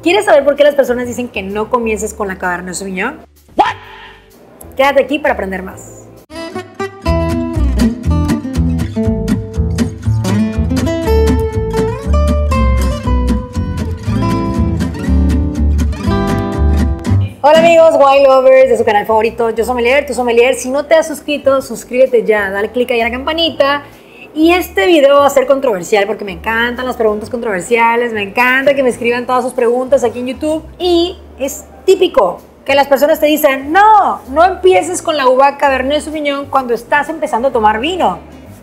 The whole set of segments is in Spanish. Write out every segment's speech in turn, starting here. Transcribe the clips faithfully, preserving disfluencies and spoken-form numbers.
¿Quieres saber por qué las personas dicen que no comiences con la Cabernet Sauvignon? ¿What? Quédate aquí para aprender más. Hola amigos, wine lovers de su canal favorito, Yo Sommelier, tu sommelier. Si no te has suscrito, suscríbete ya, dale click ahí a la campanita. Y este video va a ser controversial porque me encantan las preguntas controversiales, me encanta que me escriban todas sus preguntas aquí en YouTube. Y es típico que las personas te dicen, no, no empieces con la uva Cabernet Sauvignon cuando estás empezando a tomar vino.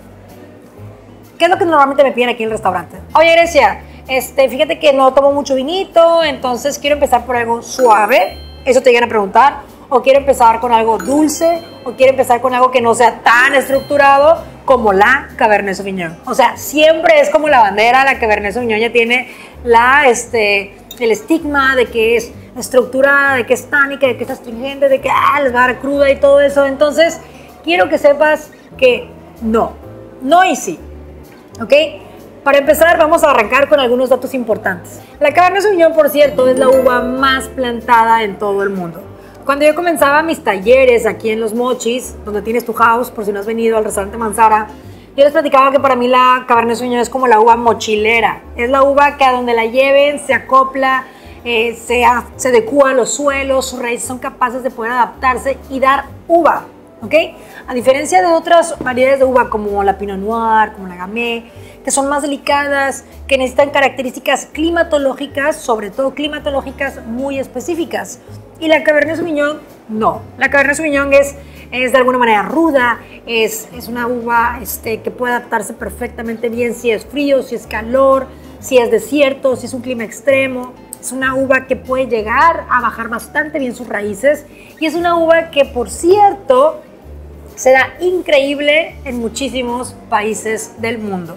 ¿Qué es lo que normalmente me piden aquí en el restaurante? Oye Grecia, este, fíjate que no tomo mucho vinito, entonces quiero empezar por algo suave. Eso te llegan a preguntar. O quiero empezar con algo dulce, o quiero empezar con algo que no sea tan estructurado como la Cabernet Sauvignon. O sea, siempre es como la bandera, la Cabernet Sauvignon ya tiene la, este, el estigma de que es estructurada, de que es tánica, de que es astringente, de que ah, les va a dar cruda y todo eso. Entonces, quiero que sepas que no, no y sí, ¿ok? Para empezar, vamos a arrancar con algunos datos importantes. La Cabernet Sauvignon, por cierto, es la uva más plantada en todo el mundo. Cuando yo comenzaba mis talleres aquí en Los Mochis, donde tienes tu house, por si no has venido al restaurante Manzara, yo les platicaba que para mí la Cabernet Sauvignon es como la uva mochilera. Es la uva que a donde la lleven se acopla, eh, se, se adecua a los suelos, sus raíces son capaces de poder adaptarse y dar uva, ¿ok? A diferencia de otras variedades de uva como la Pinot Noir, como la Gamay, que son más delicadas, que necesitan características climatológicas, sobre todo climatológicas muy específicas. Y la Cabernet Sauvignon, no. La Cabernet Sauvignon es, es de alguna manera ruda, es, es una uva este, que puede adaptarse perfectamente bien si es frío, si es calor, si es desierto, si es un clima extremo. Es una uva que puede llegar a bajar bastante bien sus raíces y es una uva que, por cierto, se da increíble en muchísimos países del mundo.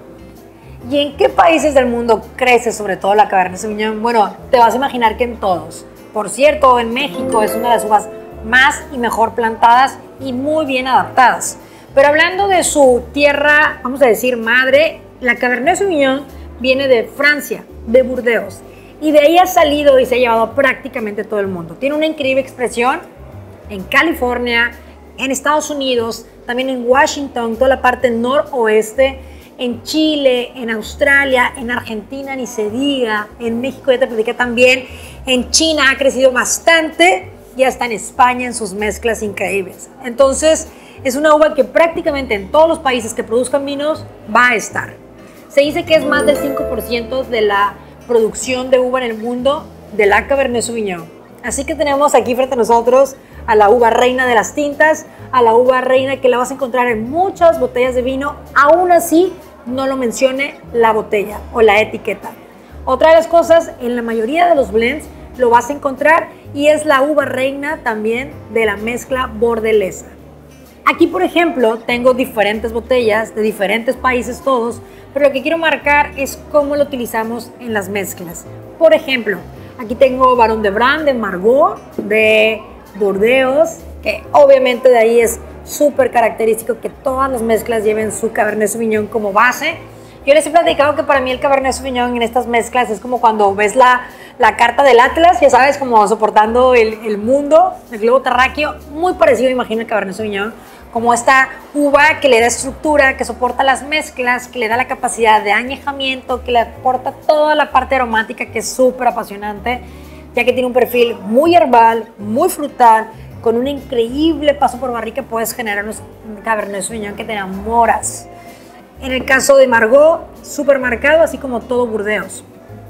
¿Y en qué países del mundo crece sobre todo la Cabernet Sauvignon? Bueno, te vas a imaginar que en todos. Por cierto, en México es una de las uvas más y mejor plantadas y muy bien adaptadas. Pero hablando de su tierra, vamos a decir madre, la Cabernet Sauvignon viene de Francia, de Burdeos. Y de ahí ha salido y se ha llevado a prácticamente todo el mundo. Tiene una increíble expresión en California, en Estados Unidos, también en Washington, toda la parte noroeste, en Chile, en Australia, en Argentina, ni se diga, en México ya te platicé también, en China ha crecido bastante y hasta en España en sus mezclas increíbles. Entonces, es una uva que prácticamente en todos los países que produzcan vinos va a estar. Se dice que es más del cinco por ciento de la producción de uva en el mundo de la Cabernet Sauvignon. Así que tenemos aquí frente a nosotros a la uva reina de las tintas, a la uva reina que la vas a encontrar en muchas botellas de vino, aún así no lo mencione la botella o la etiqueta. Otra de las cosas, en la mayoría de los blends lo vas a encontrar y es la uva reina también de la mezcla bordelesa. Aquí, por ejemplo, tengo diferentes botellas de diferentes países todos, pero lo que quiero marcar es cómo lo utilizamos en las mezclas. Por ejemplo, aquí tengo Barón de Brand de Margaux, de Burdeos, que obviamente de ahí es súper característico que todas las mezclas lleven su Cabernet Sauvignon como base. Yo les he platicado que para mí el Cabernet Sauvignon en estas mezclas es como cuando ves la, la carta del Atlas, ya sabes, como soportando el, el mundo, el globo terráqueo, muy parecido, imagino, el Cabernet Sauvignon, como esta uva que le da estructura, que soporta las mezclas, que le da la capacidad de añejamiento, que le aporta toda la parte aromática que es súper apasionante, ya que tiene un perfil muy herbal, muy frutal, con un increíble paso por barrica puedes generar un Cabernet Sauvignon que te enamoras. En el caso de Margaux, súper marcado, así como todo Burdeos.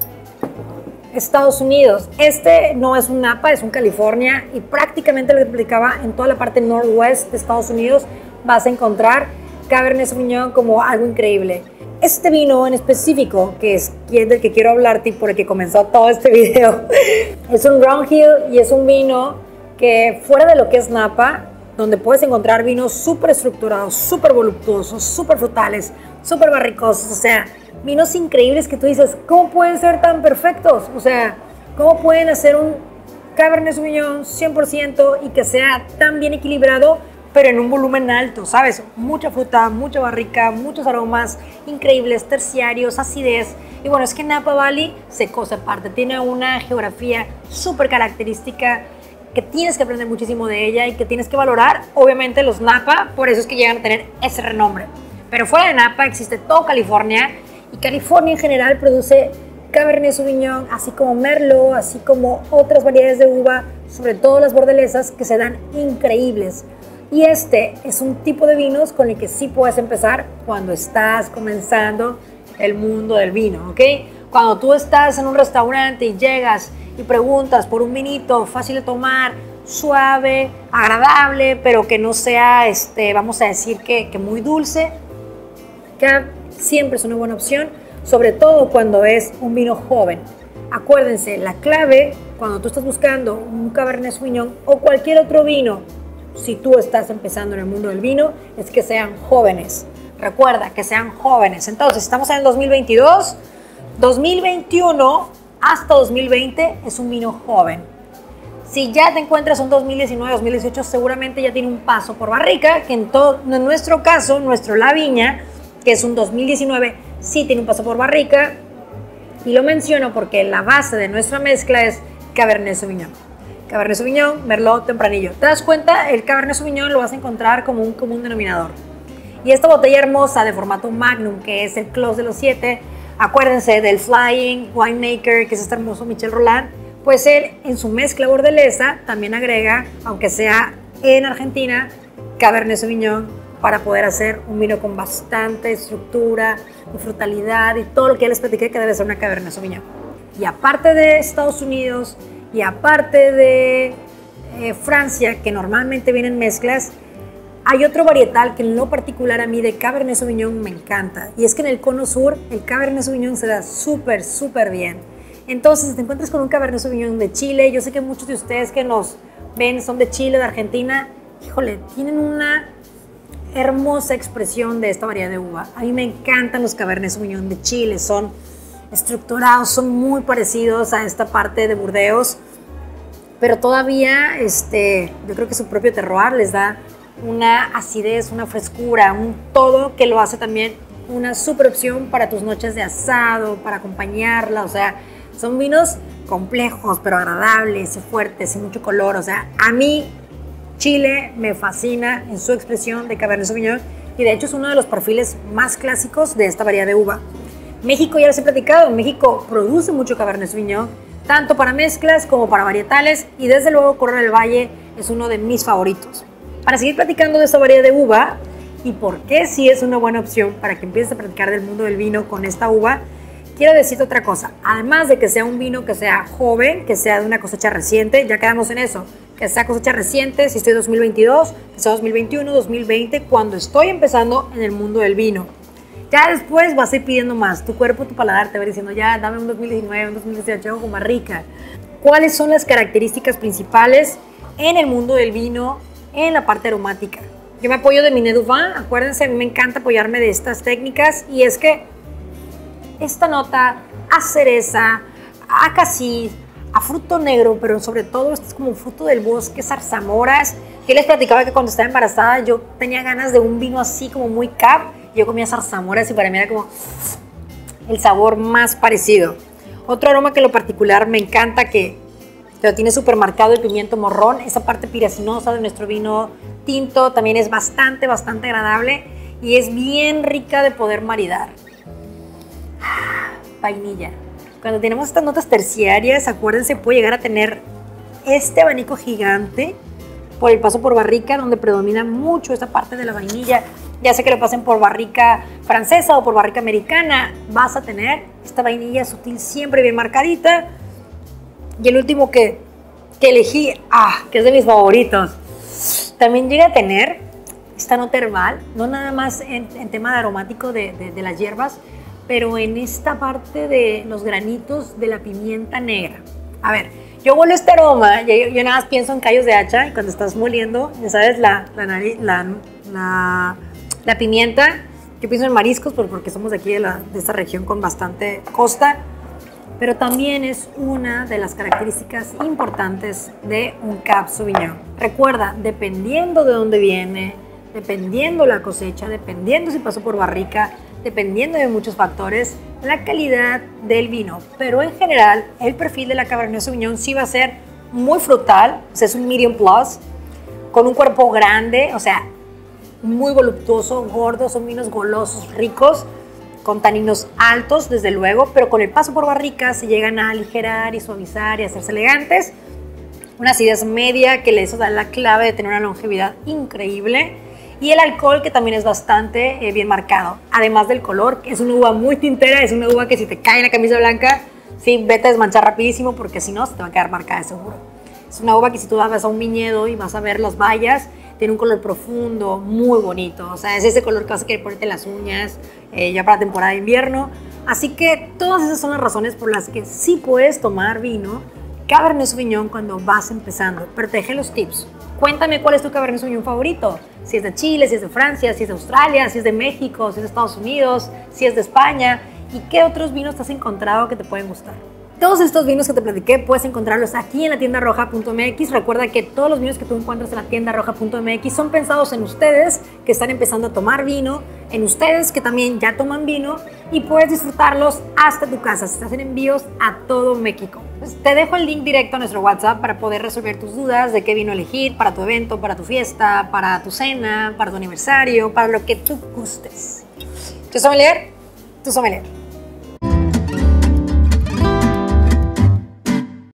Estados Unidos, este no es un Napa, es un California y prácticamente lo que explicaba en toda la parte northwest de Estados Unidos vas a encontrar Cabernet Sauvignon como algo increíble. Este vino en específico, que es del que quiero hablarte y por el que comenzó todo este video, es un Brownhill y es un vino que fuera de lo que es Napa, donde puedes encontrar vinos súper estructurados, súper voluptuosos, súper frutales, súper barricosos, o sea, vinos increíbles que tú dices, ¿cómo pueden ser tan perfectos? O sea, ¿cómo pueden hacer un Cabernet Sauvignon cien por ciento y que sea tan bien equilibrado, pero en un volumen alto, ¿sabes? Mucha fruta, mucha barrica, muchos aromas increíbles, terciarios, acidez. Y bueno, es que Napa Valley se cosa aparte, tiene una geografía súper característica que tienes que aprender muchísimo de ella y que tienes que valorar. Obviamente los Napa, por eso es que llegan a tener ese renombre. Pero fuera de Napa existe todo California, y California en general produce Cabernet Sauvignon, así como Merlot, así como otras variedades de uva, sobre todo las bordelesas, que se dan increíbles. Y este es un tipo de vinos con el que sí puedes empezar cuando estás comenzando el mundo del vino, ¿ok? Cuando tú estás en un restaurante y llegas y preguntas por un vinito fácil de tomar, suave, agradable, pero que no sea, este, vamos a decir que, que muy dulce, Cab siempre es una buena opción, sobre todo cuando es un vino joven. Acuérdense, la clave cuando tú estás buscando un Cabernet Sauvignon o cualquier otro vino, si tú estás empezando en el mundo del vino, es que sean jóvenes. Recuerda, que sean jóvenes. Entonces, estamos en el dos mil veintidós, dos mil veintiuno hasta dos mil veinte es un vino joven. Si ya te encuentras un dos mil diecinueve, dos mil dieciocho, seguramente ya tiene un paso por barrica, que en, todo, en nuestro caso, nuestro La Viña, que es un dos mil diecinueve, sí tiene un paso por barrica. Y lo menciono porque la base de nuestra mezcla es Cabernet Sauvignon. Cabernet Sauvignon, Merlot, Tempranillo. ¿Te das cuenta? El Cabernet Sauvignon lo vas a encontrar como un común denominador. Y esta botella hermosa de formato Magnum, que es el Clos de los Siete, acuérdense del Flying Winemaker, que es este hermoso Michel Roland, pues él en su mezcla bordelesa también agrega, aunque sea en Argentina, Cabernet Sauvignon para poder hacer un vino con bastante estructura y frutalidad y todo lo que ya les platiqué que debe ser una Cabernet Sauvignon. Y aparte de Estados Unidos y aparte de eh, Francia, que normalmente vienen mezclas, hay otro varietal que en lo particular a mí de Cabernet Sauvignon me encanta. Y es que en el cono sur el Cabernet Sauvignon se da súper, súper bien. Entonces, si te encuentras con un Cabernet Sauvignon de Chile, yo sé que muchos de ustedes que nos ven son de Chile, de Argentina, híjole, tienen una hermosa expresión de esta variedad de uva. A mí me encantan los Cabernet Sauvignon de Chile, son estructurados, son muy parecidos a esta parte de Burdeos, pero todavía este, yo creo que su propio terroir les da una acidez, una frescura, un todo que lo hace también una super opción para tus noches de asado, para acompañarla. O sea, son vinos complejos, pero agradables y fuertes y mucho color. O sea, a mí Chile me fascina en su expresión de Cabernet Sauvignon y de hecho es uno de los perfiles más clásicos de esta variedad de uva. México, ya les he platicado, México produce mucho Cabernet Sauvignon, tanto para mezclas como para varietales, y desde luego Corona del Valle es uno de mis favoritos. Para seguir platicando de esta variedad de uva y por qué sí es una buena opción para que empieces a practicar del mundo del vino con esta uva, quiero decirte otra cosa. Además de que sea un vino que sea joven, que sea de una cosecha reciente, ya quedamos en eso, que sea cosecha reciente, si estoy en dos mil veintidós, que sea dos mil veintiuno, dos mil veinte, cuando estoy empezando en el mundo del vino. Ya después vas a ir pidiendo más, tu cuerpo, tu paladar te va diciendo, ya dame un dos mil diecinueve, un dos mil dieciocho, algo más rica. ¿Cuáles son las características principales en el mundo del vino, en la parte aromática? Yo me apoyo de Minet Duvin, acuérdense, a mí me encanta apoyarme de estas técnicas, y es que esta nota a cereza, a casis, a fruto negro, pero sobre todo esto es como fruto del bosque, zarzamoras. Yo les platicaba que cuando estaba embarazada yo tenía ganas de un vino así como muy cab. Yo comía zarzamoras y para mí era como el sabor más parecido. Otro aroma que en lo particular me encanta, que lo tiene súper marcado, el pimiento morrón. Esa parte piracinosa de nuestro vino tinto también es bastante, bastante agradable y es bien rica de poder maridar. Vainilla. Cuando tenemos estas notas terciarias, acuérdense, puede llegar a tener este abanico gigante por el paso por barrica, donde predomina mucho esta parte de la vainilla. Ya sea que lo pasen por barrica francesa o por barrica americana, vas a tener esta vainilla sutil siempre bien marcadita. Y el último que, que elegí, ah, que es de mis favoritos, también llega a tener esta nota herbal, no nada más en, en tema de aromático de, de, de las hierbas, pero en esta parte de los granitos de la pimienta negra. A ver, yo huelo este aroma, yo, yo nada más pienso en callos de hacha, y cuando estás moliendo, ya sabes, la, la, nariz, la, la, la pimienta, yo pienso en mariscos, porque somos de aquí de, la, de esta región con bastante costa, pero también es una de las características importantes de un Cab Sauvignon. Recuerda, dependiendo de dónde viene, dependiendo la cosecha, dependiendo si pasó por barrica, dependiendo de muchos factores, la calidad del vino. Pero en general, el perfil de la Cabernet Sauvignon sí va a ser muy frutal, o sea, es un medium plus, con un cuerpo grande, o sea, muy voluptuoso, gordo, son vinos golosos, ricos, con taninos altos, desde luego, pero con el paso por barrica se llegan a aligerar y suavizar y hacerse elegantes. Una acidez media que les da la clave de tener una longevidad increíble. Y el alcohol, que también es bastante eh, bien marcado. Además del color, que es una uva muy tintera, es una uva que si te cae en la camisa blanca, sí, vete a desmanchar rapidísimo porque si no, se te va a quedar marcada de seguro. Es una uva que si tú vas a un viñedo y vas a ver las bayas, tiene un color profundo, muy bonito. O sea, es ese color que vas a querer ponerte en las uñas eh, ya para la temporada de invierno. Así que todas esas son las razones por las que sí puedes tomar vino Cabernet Sauvignon cuando vas empezando. Pero te dejé los tips. Cuéntame cuál es tu Cabernet Sauvignon favorito. Si es de Chile, si es de Francia, si es de Australia, si es de México, si es de Estados Unidos, si es de España. ¿Y qué otros vinos te has encontrado que te pueden gustar? Todos estos vinos que te platiqué puedes encontrarlos aquí en la tienda roja punto m x. Recuerda que todos los vinos que tú encuentras en la tienda roja punto m x son pensados en ustedes que están empezando a tomar vino, en ustedes que también ya toman vino y puedes disfrutarlos hasta tu casa. Se hacen envíos a todo México. Pues te dejo el link directo a nuestro WhatsApp para poder resolver tus dudas de qué vino elegir para tu evento, para tu fiesta, para tu cena, para tu aniversario, para lo que tú gustes. Yo soy Sommelier, tu sommelier.